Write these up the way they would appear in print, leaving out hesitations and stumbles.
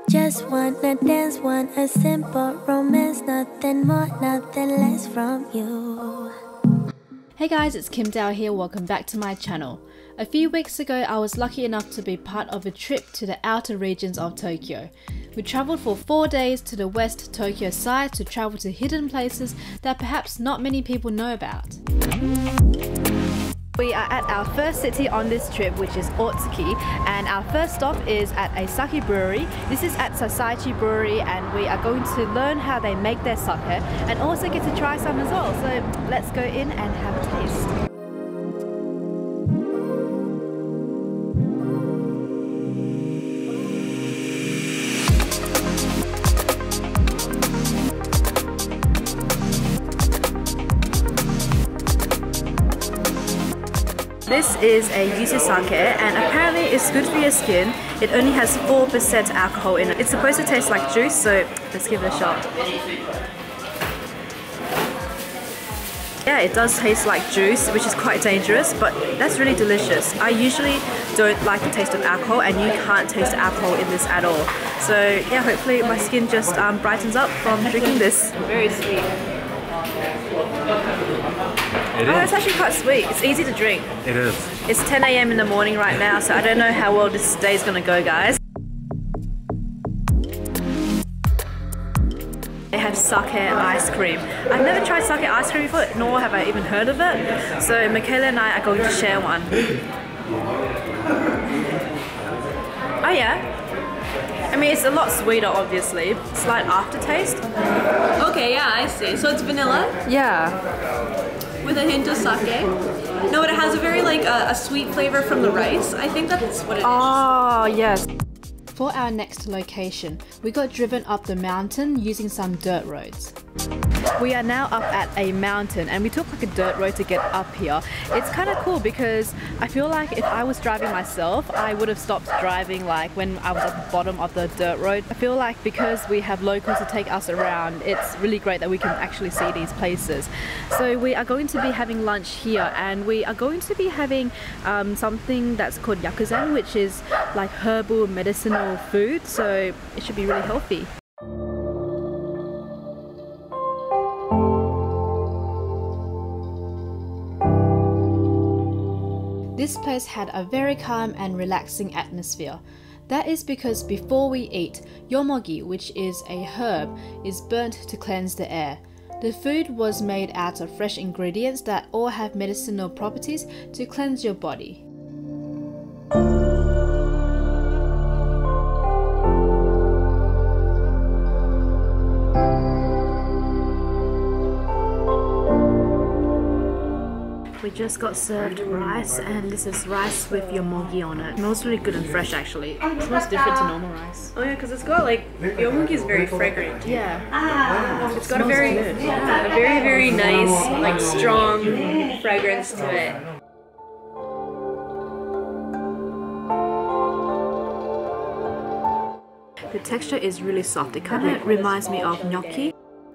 Just wanna dance, want a simple romance, nothing more, nothing less from you. Hey guys, it's Kim Dao here, welcome back to my channel. A few weeks ago, I was lucky enough to be part of a trip to the outer regions of Tokyo. We travelled for 4 days to the West Tokyo side to travel to hidden places that perhaps not many people know about. We are at our first city on this trip, which is Otsuki, and our first stop is at a sake brewery. This is at Sasaichi Brewery, and we are going to learn how they make their sake and also get to try some as well. So let's go in and have a taste. This is a yuzu sake, and apparently it's good for your skin. It only has 4% alcohol in it. It's supposed to taste like juice, so let's give it a shot. Yeah, it does taste like juice, which is quite dangerous, but that's really delicious. I usually don't like the taste of alcohol, and you can't taste alcohol in this at all. So yeah, hopefully my skin just brightens up from drinking this. Very sweet. It's actually quite sweet. It's easy to drink. It is. It's 10 AM in the morning right now, so I don't know how well this day is going to go, guys. They have sake ice cream. I've never tried sake ice cream before, nor have I even heard of it. So Michaela and I are going to share one. Oh yeah. I mean, it's a lot sweeter, obviously. Slight aftertaste. Okay, yeah, I see. So it's vanilla? Yeah. With a hint of sake. No, but it has a very a sweet flavor from the rice. I think that's what it is. Oh, yes. For our next location, we got driven up the mountain using some dirt roads. We are now up at a mountain, and we took like a dirt road to get up here. It's kind of cool because I feel like if I was driving myself, I would have stopped driving like when I was at the bottom of the dirt road. I feel like because we have locals to take us around, it's really great that we can actually see these places. So we are going to be having lunch here, and we are going to be having something that's called yakuzan, which is like herbal medicinal food, so it should be really healthy. This place had a very calm and relaxing atmosphere. That is because before we eat, yomogi, which is a herb, is burnt to cleanse the air. The food was made out of fresh ingredients that all have medicinal properties to cleanse your body. We just got served rice, and this is rice with yomogi on it. It smells really good and fresh actually. It smells different to normal rice. Oh yeah, because it's got yomogi is very fragrant. Yeah. It's got a very nice, strong fragrance to it. The texture is really soft. It kind of reminds me of gnocchi.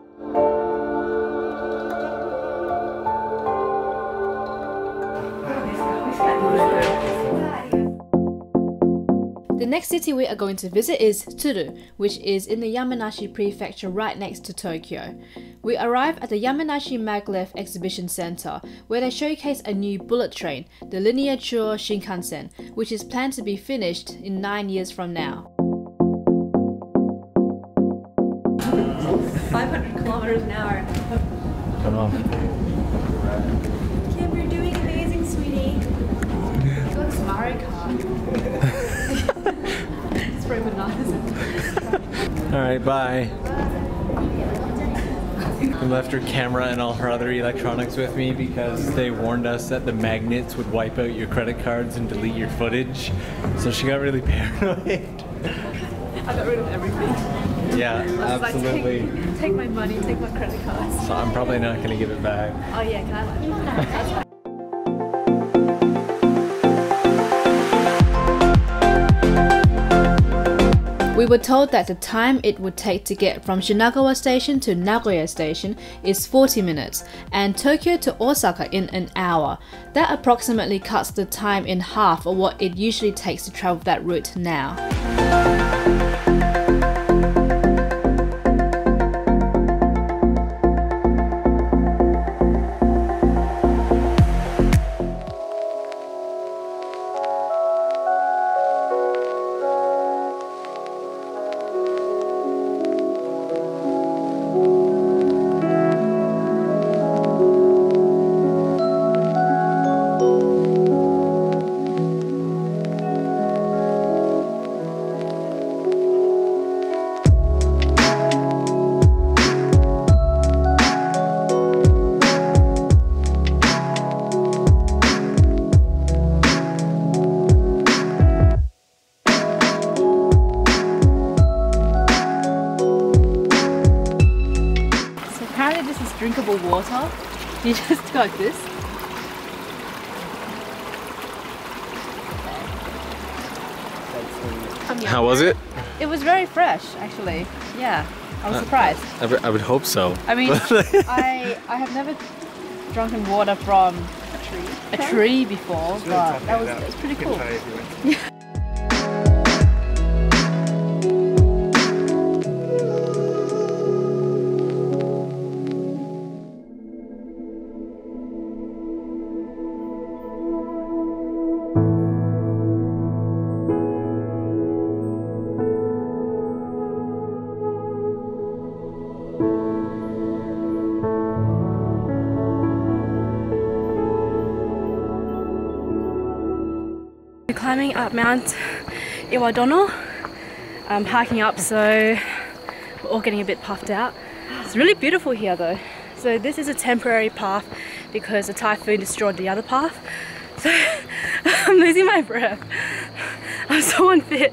The next city we are going to visit is Tsuru, which is in the Yamanashi prefecture right next to Tokyo. We arrive at the Yamanashi Maglev Exhibition Center, where they showcase a new bullet train, the Linear Chuo Shinkansen, which is planned to be finished in 9 years from now. 500 kilometers an hour. Come on. Kim, you're doing amazing, sweetie. Go to Mario Kart. Spray bananas. Alright, bye. We left her camera and all her other electronics with me because they warned us that the magnets would wipe out your credit cards and delete your footage. So she got really paranoid. I got rid of everything. Yeah, absolutely. Like, take my money, take my credit cards. So I'm probably not going to give it back. Oh yeah, can I let you? We were told that the time it would take to get from Shinagawa Station to Nagoya Station is 40 minutes and Tokyo to Osaka in an hour. That approximately cuts the time in half of what it usually takes to travel that route now. drinkable water. You just go like this. How was it? It was very fresh, actually. Yeah, I was surprised. I would hope so. I mean, I have never drunken water from a tree before, but that was pretty cool. Climbing up Mount Iwadono, hiking up, so we're all getting a bit puffed out. It's really beautiful here though. So this is a temporary path because the typhoon destroyed the other path. So I'm losing my breath. I'm so unfit.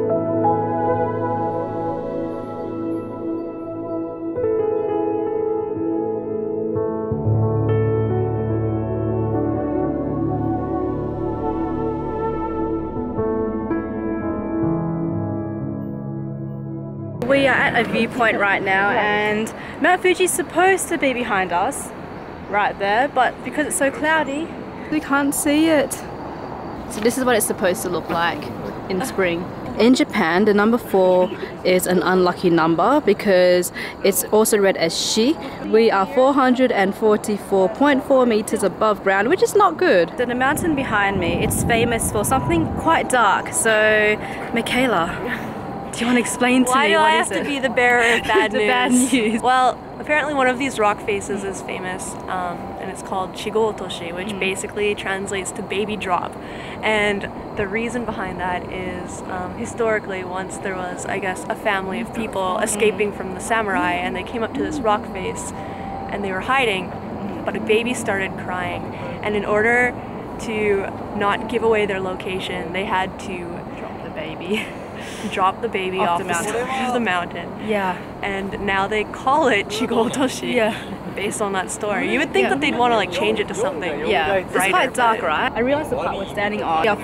We are at a viewpoint right now and Mount Fuji's supposed to be behind us, right there, but because it's so cloudy, we can't see it. So this is what it's supposed to look like in spring. In Japan, the number 4 is an unlucky number because it's also read as shi. We are 444.4 meters above ground, which is not good. The mountain behind me, it's famous for something quite dark. So, Michaela, do you want to explain to me Why do what I is have it? to be the bearer of bad The news? bad news. Well, apparently one of these rock faces is famous, and it's called Shigo Otoshi, which basically translates to baby drop. And the reason behind that is historically, once there was, I guess, a family of people escaping from the samurai, and they came up to this rock face, and they were hiding, but a baby started crying, and in order to not give away their location, they had to Drop the baby. drop the baby off the side of the mountain. Yeah. And now they call it Shigo Otoshi. Yeah. Based on that story. You would think that they'd want to like change it to something. Yeah, it's brighter, quite dark, but- right? I realized the part we're standing on. We are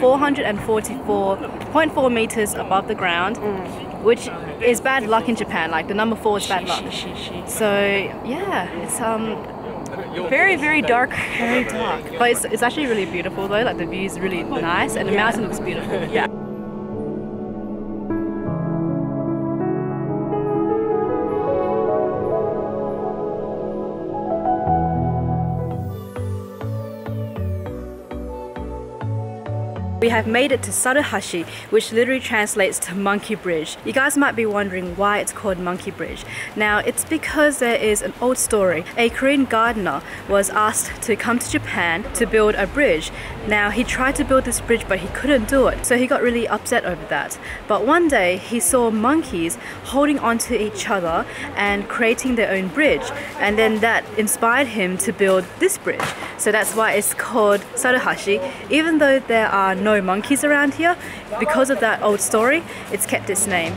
444.4 meters above the ground, which is bad luck in Japan. Like the number 4 is bad luck. So yeah, it's Very, very dark. very dark. But it's actually really beautiful though. Like the view is really nice and the mountain looks beautiful. Yeah. We have made it to Saruhashi, which literally translates to Monkey Bridge. You guys might be wondering why it's called Monkey Bridge. Now, it's because there is an old story. A Korean gardener was asked to come to Japan to build a bridge. Now, he tried to build this bridge, but he couldn't do it. So he got really upset over that. But one day, he saw monkeys holding onto each other and creating their own bridge. And then that inspired him to build this bridge. So that's why it's called Saruhashi. Even though there are no monkeys around here, because of that old story, it's kept its name.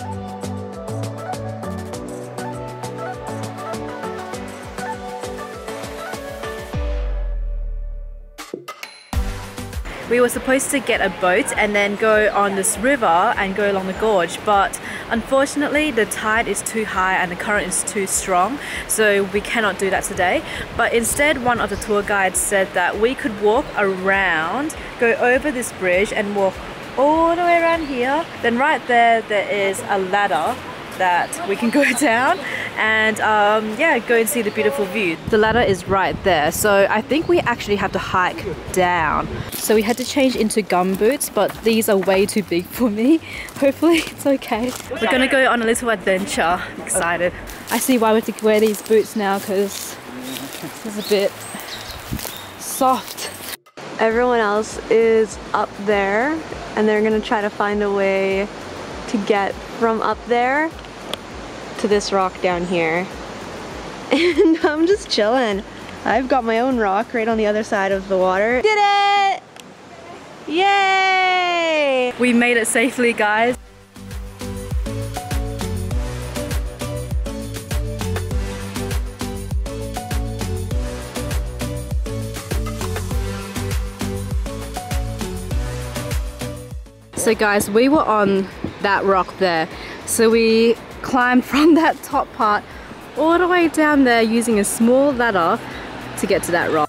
We were supposed to get a boat and then go on this river and go along the gorge, but unfortunately the tide is too high and the current is too strong, so we cannot do that today. But instead, one of the tour guides said that we could walk around, go over this bridge and walk all the way around here. Then right there, there is a ladder that we can go down and yeah, go and see the beautiful view. The ladder is right there, so I think we actually have to hike down. So we had to change into gum boots, but these are way too big for me. Hopefully it's okay. We're gonna go on a little adventure. I'm excited. I see why we have to wear these boots now, because this is a bit soft. Everyone else is up there, and they're gonna try to find a way to get from up there to this rock down here. And I'm just chilling. I've got my own rock right on the other side of the water. Did it! Yay! We made it safely, guys. So guys, we were on that rock there. So we climbed from that top part all the way down there using a small ladder to get to that rock.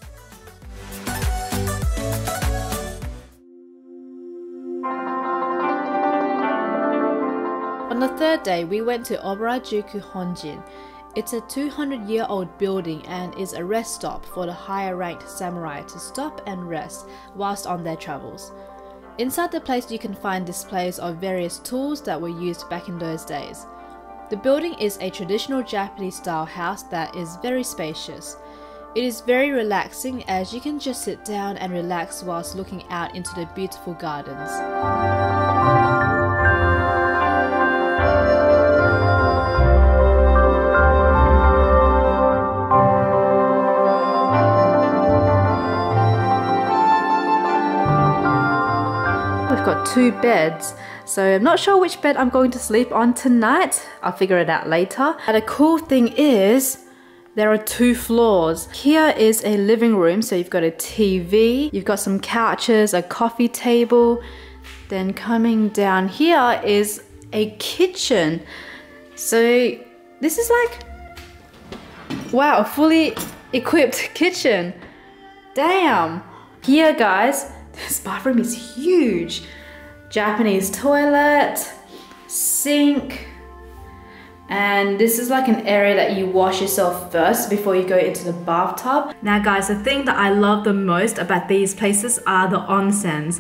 On the third day, we went to Obarajuku Honjin. It's a 200-year-old building and is a rest stop for the higher-ranked samurai to stop and rest whilst on their travels. Inside the place you can find displays of various tools that were used back in those days. The building is a traditional Japanese-style house that is very spacious. It is very relaxing as you can just sit down and relax whilst looking out into the beautiful gardens. We've got 2 beds, so I'm not sure which bed I'm going to sleep on tonight. I'll figure it out later. And the cool thing is, there are 2 floors. Here is a living room, so you've got a TV, you've got some couches, a coffee table. Then coming down here is a kitchen. So this is like, wow, a fully equipped kitchen. Damn. Here guys, this bathroom is huge. Japanese toilet, sink, and this is like an area that you wash yourself first before you go into the bathtub. Now guys, the thing that I love the most about these places are the onsens.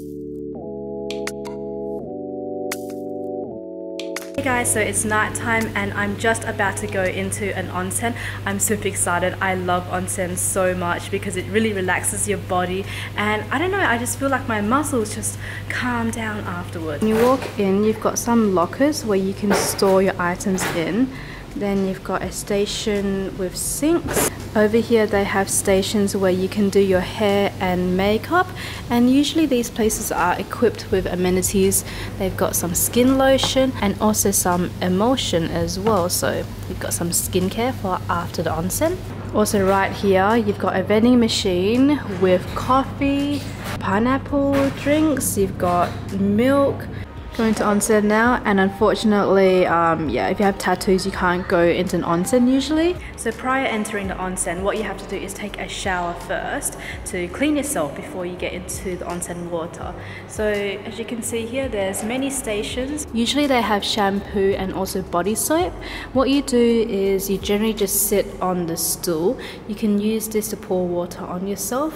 Hey guys, so it's night time and I'm just about to go into an onsen. I'm super excited. I love onsen so much because it really relaxes your body, and I don't know, I just feel like my muscles just calm down afterwards. When you walk in, you've got some lockers where you can store your items in. Then you've got a station with sinks. Over here they have stations where you can do your hair and makeup, and usually these places are equipped with amenities. They've got some skin lotion and also some emulsion as well, so you've got some skincare for after the onsen. Also right here you've got a vending machine with coffee, pineapple drinks, you've got milk. Going to onsen now, and unfortunately, yeah, if you have tattoos, you can't go into an onsen usually. So prior entering the onsen, what you have to do is take a shower first to clean yourself before you get into the onsen water. So as you can see here, there's many stations. Usually they have shampoo and also body soap. What you do is you generally just sit on the stool. You can use this to pour water on yourself.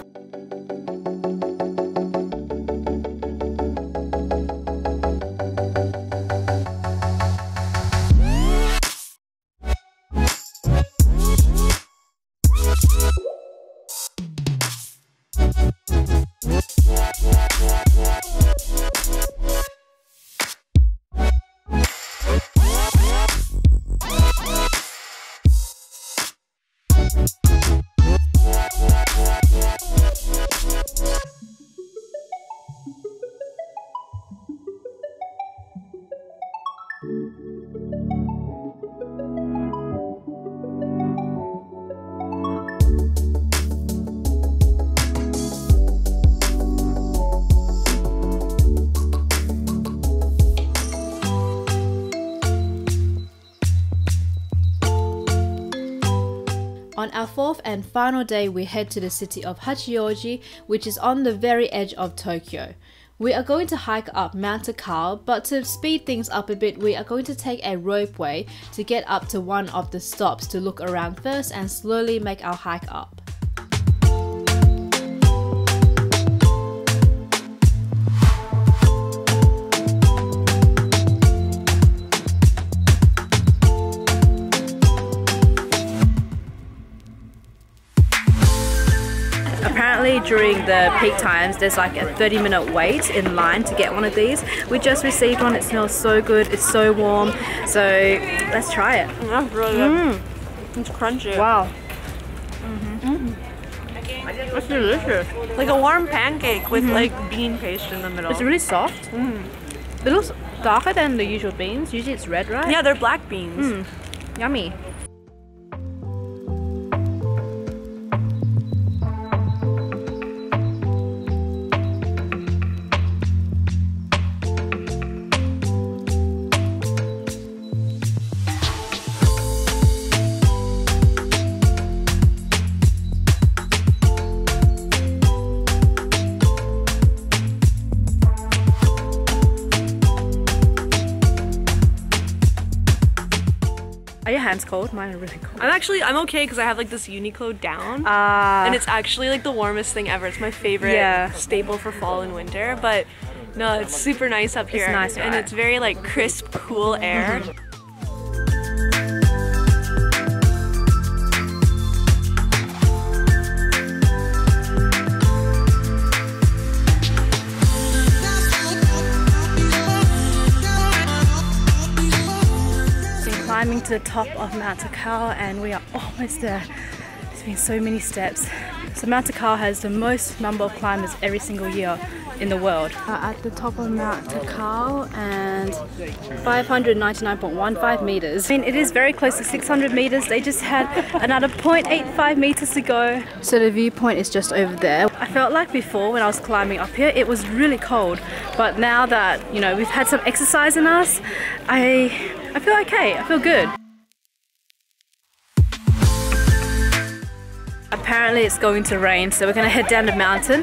On our 4th and final day, we head to the city of Hachioji, which is on the very edge of Tokyo. We are going to hike up Mount Takao, but to speed things up a bit, we are going to take a ropeway to get up to one of the stops to look around first and slowly make our hike up. Apparently during the peak times there's like a 30-minute wait in line to get one of these. We just received one. It smells so good, it's so warm, so let's try it. That's really good. It's crunchy. Wow. It's delicious. Like a warm pancake with like bean paste in the middle. It's really soft. It looks darker than the usual beans. Usually it's red, right? Yeah, they're black beans. Yummy. Are your hands cold? Mine are really cold. I'm okay because I have like this Uniqlo down. And it's actually like the warmest thing ever. It's my favorite staple for fall and winter. But no, it's super nice up here. It's nice, and it's very like crisp, cool air. Climbing to the top of Mount Takao, and we are almost there. There's been so many steps. So Mount Takao has the most number of climbers every single year in the world. At the top of Mount Takao and 599.15 meters. I mean, it is very close to 600 meters. They just had another 0.85 meters to go. So the viewpoint is just over there. I felt like before when I was climbing up here, it was really cold. But now that, you know, we've had some exercise in us, I feel okay. I feel good. Apparently it's going to rain, so we're going to head down the mountain.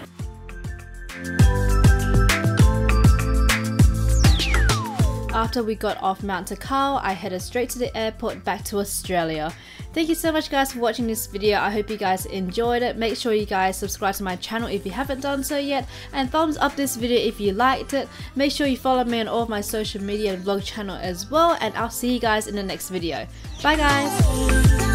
After we got off Mount Takao, I headed straight to the airport back to Australia. Thank you so much guys for watching this video. I hope you guys enjoyed it. Make sure you guys subscribe to my channel if you haven't done so yet, and thumbs up this video if you liked it. Make sure you follow me on all of my social media and vlog channel as well, and I'll see you guys in the next video. Bye guys!